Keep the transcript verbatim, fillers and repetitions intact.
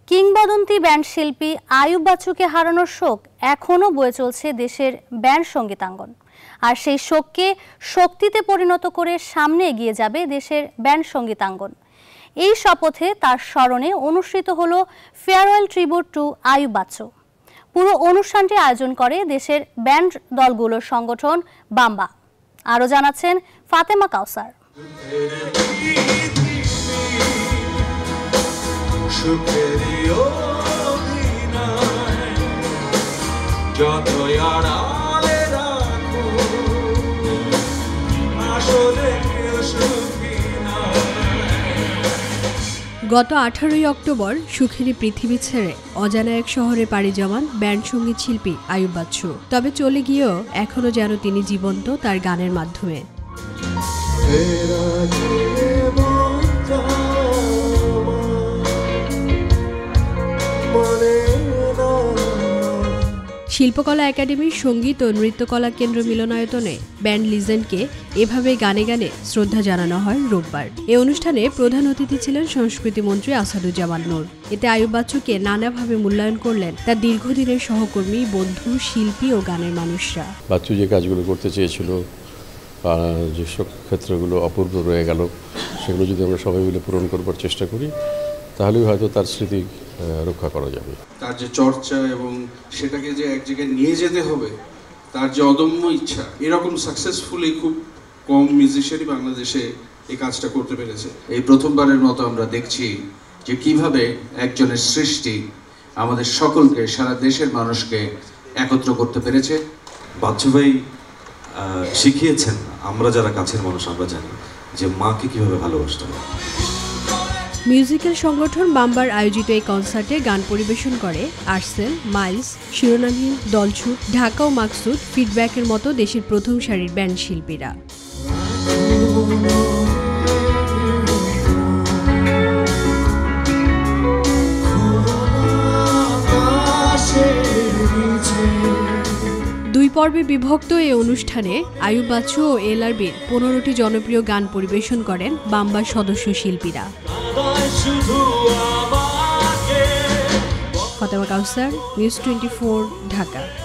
কিংবদন্তি ব্যান্ড শিল্পী আয়ুব বাচ্চুকে হারানোর শোক এখনো বয়ে চলছে দেশের ব্যান্ড সঙ্গীতাঙ্গন। আর সেই শোককে শক্তিতে পরিণত করে সামনে এগিয়ে যাবে দেশের ব্যান্ড সঙ্গীতাঙ্গন। এই শপথে তার স্মরণে অনুষ্ঠিত হলো farewell tribute to Ayub Bachchu. পুরো অনুষ্ঠানটি আয়োজন করে দেশের ব্যান্ড দলগুলোর সংগঠন বাম্বা। আরও জানাচ্ছেন ফাতেমা কাউসার। গত আঠারোই অক্টোবর সুখেরই পৃথিবী ছেড়ে অজানা এক শহরে পাড়ি জমান ব্যান্ড সঙ্গীত শিল্পী আয়ুব বাচ্চু। তবে চলে গিয়েও এখনো যেন তিনি জীবন্ত তার গানের মাধ্যমে। শিল্পকলা একাডেমির সঙ্গীত ও নৃত্যকলা কেন্দ্র মিলনায়তনে ব্যান্ড লিজেন্ডকে এভাবে গানে গানে শ্রদ্ধা জানানো হয় রোববার। এই অনুষ্ঠানে প্রধান অতিথি ছিলেন সংস্কৃতি মন্ত্রী আসাদুজ্জামান নূর। এতে আয়ুব বাচ্চুকে নানাভাবে মূল্যায়ন করলেন তার দীর্ঘদিনের সহকর্মী, বন্ধু, শিল্পী ও গানের মানুষরা। বাচ্চু যে কাজগুলো করতে চেয়েছিল, যেসব ক্ষেত্রগুলো অপূর্ব রয়ে গেল, সেগুলো যদি আমরা সবাই মিলে পূরণ করবার চেষ্টা করি, তাহলেই হয়তো তার স্মৃতি রক্ষা করা যাবে। তার যে চর্চা এবং সেটাকে যে এক জায়গায় নিয়ে যেতে হবে, তার যে অদম্য ইচ্ছা, এরকম সাকসেসফুলি খুব কম মিউজিশিয়ানই বাংলাদেশে এই কাজটা করতে পেরেছে। এই প্রথমবারের মতো আমরা দেখছি যে কিভাবে একজনের সৃষ্টি আমাদের সকলকে, সারা দেশের মানুষকে একত্র করতে পেরেছে। বাচ্চু ভাই শিখিয়েছেন, আমরা যারা কাছের মানুষ আমরা জানি যে মাকে কিভাবে ভালোবাসতে হয়। মিউজিক্যাল সংগঠন বাম্বার আয়োজিত এই কনসার্টে গান পরিবেশন করে আর্সেল, মাইলস, শিরোনামহীন, দলছুট, ঢাকা ও মাকসুদ, ফিডব্যাকের মতো দেশের প্রথম সারির ব্যান্ড শিল্পীরা। দুই পর্বে বিভক্ত এই অনুষ্ঠানে আয়ুব বাচ্চু ও এলআরবির পনেরোটি জনপ্রিয় গান পরিবেশন করেন বাম্বার সদস্য শিল্পীরা। Fatema Kausar, news twenty four, Dhaka.